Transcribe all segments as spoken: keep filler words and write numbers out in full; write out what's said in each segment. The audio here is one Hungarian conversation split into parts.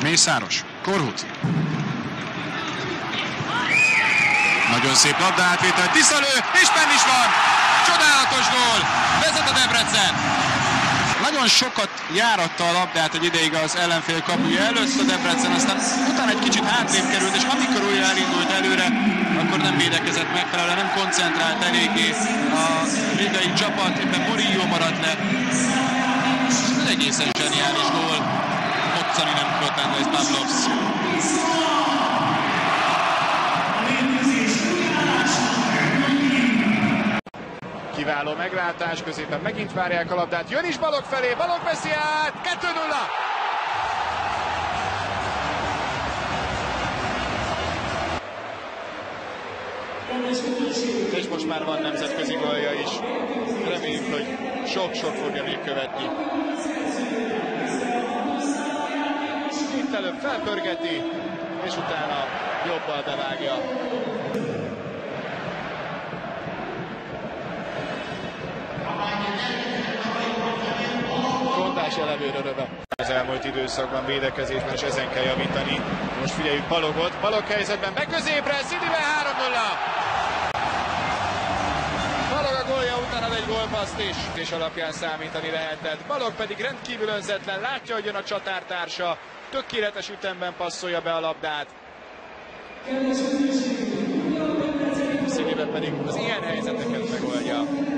Mészáros, Korhut. Nagyon szép labda átvétel, Tisza lő, és benn is van! Csodálatos gól! Vezet a Debrecen! Nagyon sokat járatta a labdát egy ideig az ellenfél kapuja előtt a Debrecen, aztán utána egy kicsit hátrébb került, és amikor újra elindult előre, akkor nem védekezett megfelelően, nem koncentrált eléggé a vidai csapat, éppen Murillo maradt le. Ez egészen zseniális gól. Moccani nem tudott lenni, ez Pavlovs. Kiváló meglátás, középen megint várják a labdát, jön is Balogh felé, Balogh veszi át, kettő nulla! És most már van nemzetközi gólja is, reméljük, hogy sok-sok fogja még követni. Itt előbb felpörgeti, és utána jobbal bevágja. Gondás elevőre röve. Az elmúlt időszakban védekezésben, és ezen kell javítani. Most figyeljük Balogot, Balogh helyzetben beközépre, Sidibe három nulla! Balogh a gólja után ad egy gólpasszt is, és alapján számítani lehetett. Balogh pedig rendkívül önzetlen, látja, hogy jön a csatártársa, tökéletes ütemben passzolja be a labdát. Sidibe pedig az ilyen helyzeteket megoldja.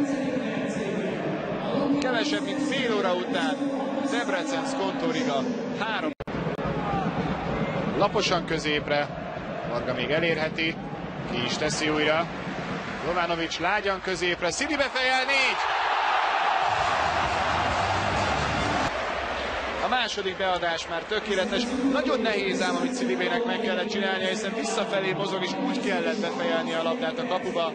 Kevesebb, mint fél óra után Debrecen Skontóriga három. Laposan középre, Varga még elérheti, ki is teszi újra. Jovanovics lágyan középre, Sidibe fejel, négy! A második beadás már tökéletes. Nagyon nehéz ám, amit Sidibének meg kellett csinálnia, hiszen visszafelé mozog, és úgy kellett befejelni a labdát a kapuba.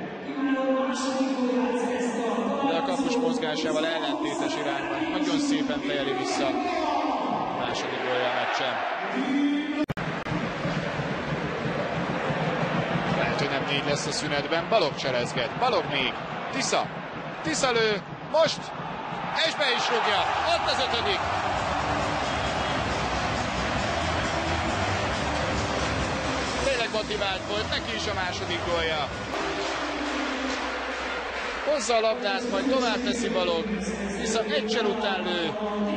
De a kapus mozgásával ellentétes irányban. Nagyon szépen fejeli vissza a második gólja a meccsen. Lehet, hogy nem négy lesz a szünetben. Balogh cserezget. Balogh még. Tisza. Tisza lő. Most. És be is rúgja. Ott az ötödik. Tényleg motivált volt. Neki is a második gólja. Hozza a labdát, majd tovább teszi Balogh, viszont egy csel után lő.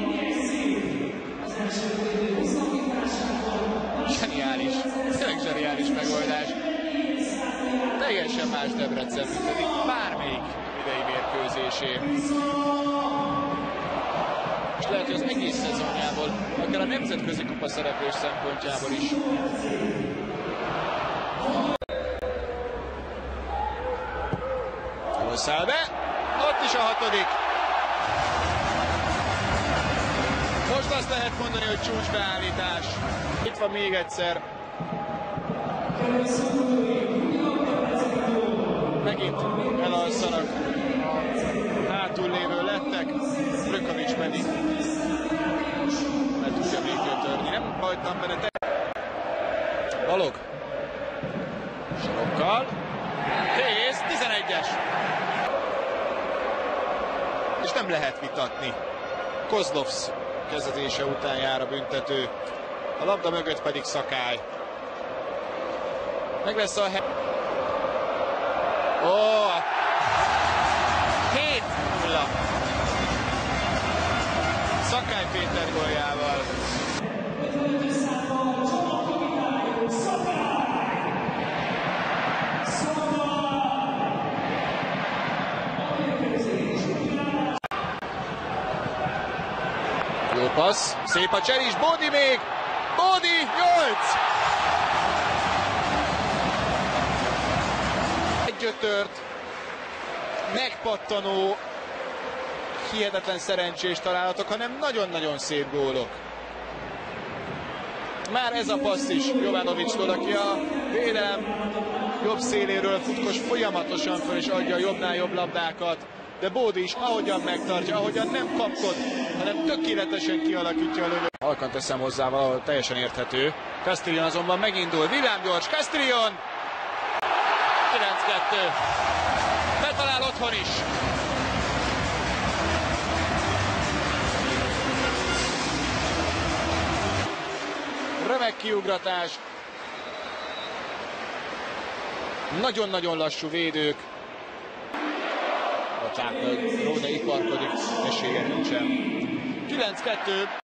Zseniális, tényleg zseniális megoldás. Teljesen más Debrecen, mint pedig bármelyik idei mérkőzésé. És lehet, hogy az egész szezonjából, akár a nemzetközi kupa szereplés szempontjából is. Száll be, ott is a hatodik. Most azt lehet mondani, hogy csúcsbeállítás. Itt van még egyszer. Megint elalszanak. Hátul lévő lettek. Brökovics pedig mert tudja végül törni. Nem hagytam benne. Balogh. Sarokkal. Kész, tizenegyes. És nem lehet vitatni. Kozlovs kezdetése után jár a büntető. A labda mögött pedig Szakály. Meg lesz a hely. Ó! hét nulla. Szakály Péter góljával. Jó passz, szép a cseris, Bódi még, Bódi, nyolc! Egy ötört, megpattanó, hihetetlen szerencsés találatok, hanem nagyon-nagyon szép gólok. Már ez a passz is Jovanovics-tól, aki a védelem jobb széléről futkos folyamatosan föl és adja a jobbnál jobb labdákat. De Bódi is ahogyan megtartja, ahogyan nem kapkod, hanem tökéletesen kialakítja a lövő. Halkan teszem hozzá, valahol teljesen érthető. Castellón azonban megindul, villámgyors, Castellón! kilenc kettő. Betalál otthon is. Remek kiugratás. Nagyon-nagyon lassú védők. A Csáknak Róde iparkodik, esélye nincsen. kilenc kettő.